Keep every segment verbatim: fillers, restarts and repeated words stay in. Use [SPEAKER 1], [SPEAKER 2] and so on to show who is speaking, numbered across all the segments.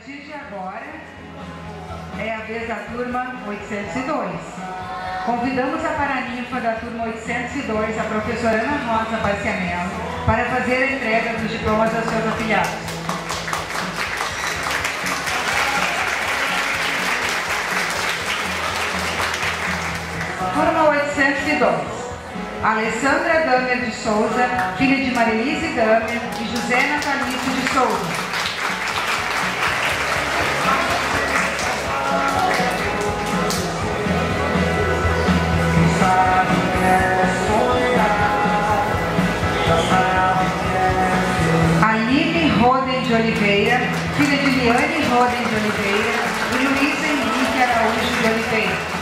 [SPEAKER 1] partir de agora, é a vez da turma oitocentos e dois. Convidamos a paraninfa da turma oitocentos e dois, a professora Ana Rosa Bacianello, para fazer a entrega dos diplomas aos seus afiliados. Turma oitocentos e dois. Alessandra Damer de Souza, filha de Marilise Damer e José Natalício de Souza. Aline Roden de Oliveira, filha de Liane Roden de Oliveira e Luiz Henrique Araújo de Oliveira.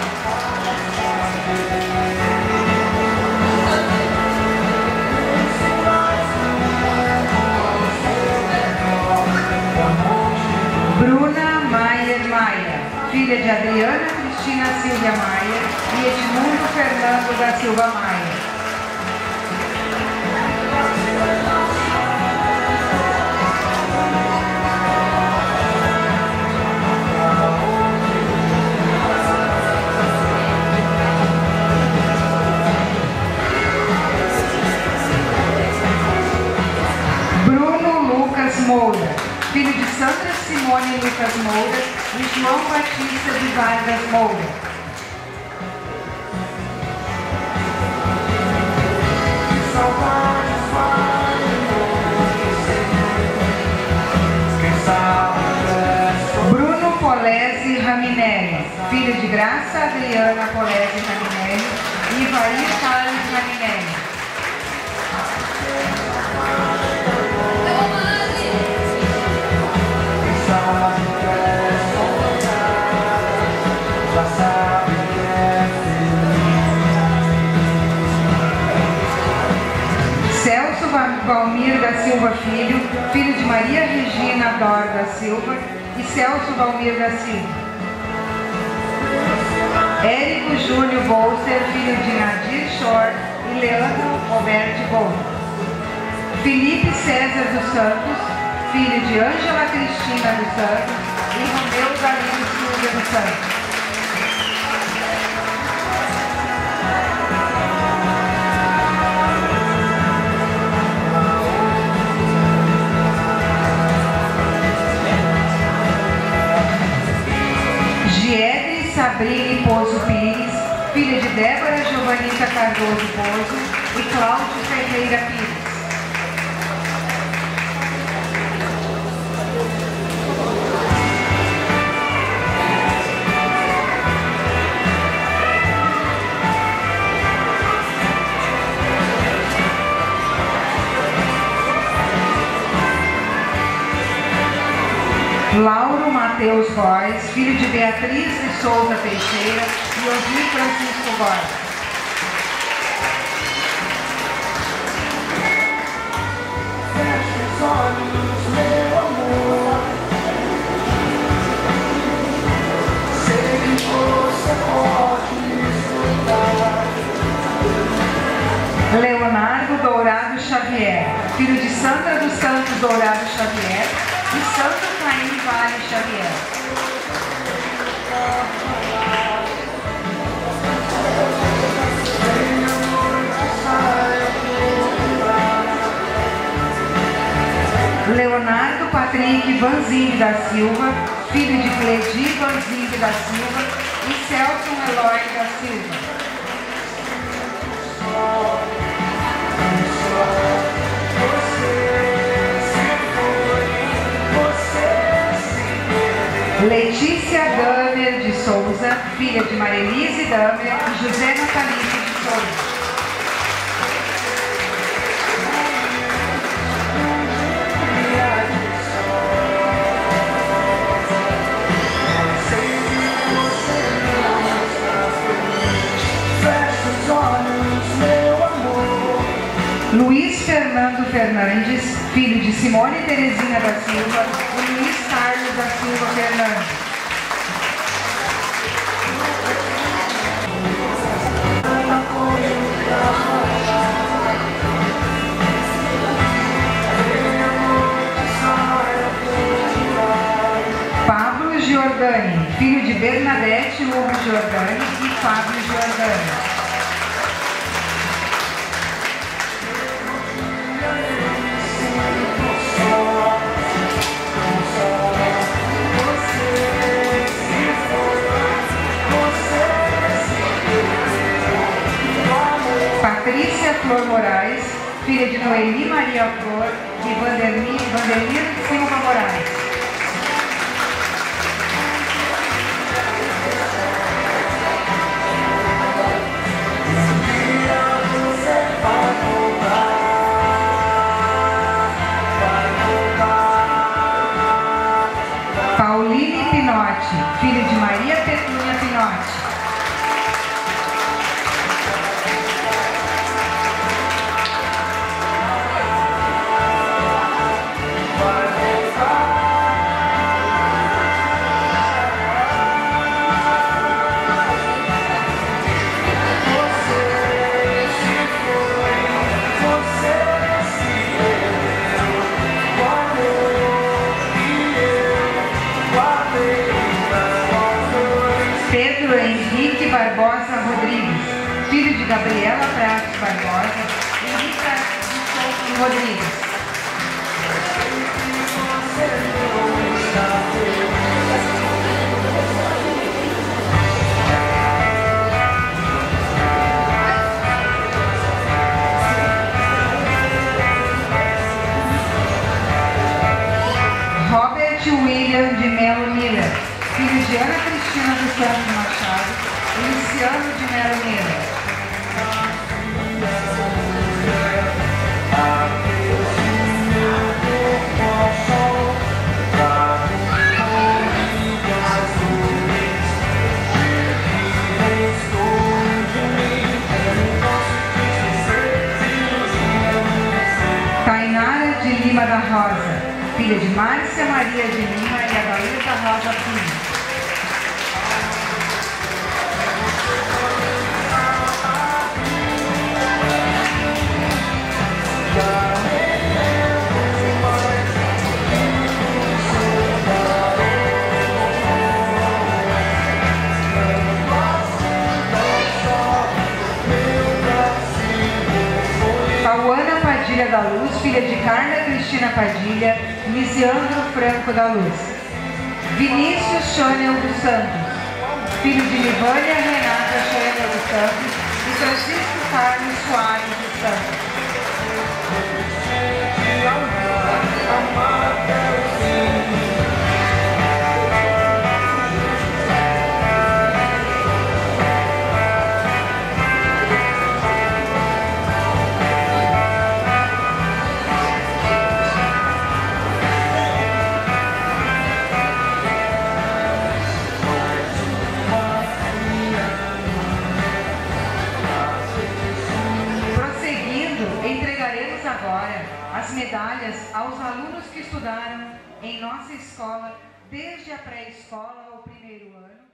[SPEAKER 1] Bruna Maier Maia, filha de Adriana Cristina Silvia Maia e Edmundo Fernando da Silva Maia. Bruno Lucas Moura, filho de Sandra Simone Lucas Moura e João Batista de Vargas Moura. Bruno Polese Raminelli, filho de Graça Adriana Polese Raminelli e Ivair Carlos Raminelli. Celso Valmir da Silva Filho, filho de Maria Regina Dor da Silva e Celso Valmir da Silva. Érico Júnior Bolser, filho de Nadir Shore e Leandro Roberto Bolser. Felipe César dos Santos, filho de Ângela Cristina dos Santos e Romeu Galindo Silva dos Santos. Giedre Sabrini Pozo Pires, filha de Débora Giovanita Cardoso Pozo e Cláudio Ferreira Pires. Lauro Mateus Góes, filho de Beatriz de Souza Teixeira e Osir Francisco Góes.
[SPEAKER 2] Feche os olhos, meu amor. Sei que você pode escutar.
[SPEAKER 1] Leonardo Dourado Xavier, filho de Sandra dos Santos Dourado Xavier e Santo Caim Vale Xavier. Leonardo Patrick Vanzini da Silva, filho de Cledi Vanzini da Silva e Celso Eloy da Silva. Letícia Damer de Souza, filha de Marilise Damer e José Natalício de Souza. Luiz Fernando Fernandes, filho de Simone Teresina da Silva e Luiz Carlos da Silva Fernandes. Giordani, filho de Bernadette Hugo Giordani e Fábio Giordani. Patrícia Flor Moraes, filha de Noeli Maria Flor e Vanderlino Silva Moraes. Pauline Pinotti, filha de Maria Petúnia Pinotti. Pedro Henrique Barbosa Rodrigues, filho de Gabriela Pratos Barbosa e Rita de Souto Rodrigues. Robert William de Melo Miller, filho de Ana Cristina dos Santos Machado e Luciano de Melo Miller. Tainara de Lima da Rosa, filha de Márcia Maria de Lima e Adalita Rosa Filho. Pauana Padilha da Luz, filha de Carla Cristina Padilha, Lisiandro Franco da Luz. Vinícius Chânel dos Santos, filho de Livânia Renata Chânel dos Santos e Francisco Carlos Soares dos Santos. Entregaremos agora as medalhas aos alunos que estudaram em nossa escola desde a pré-escola ao primeiro ano.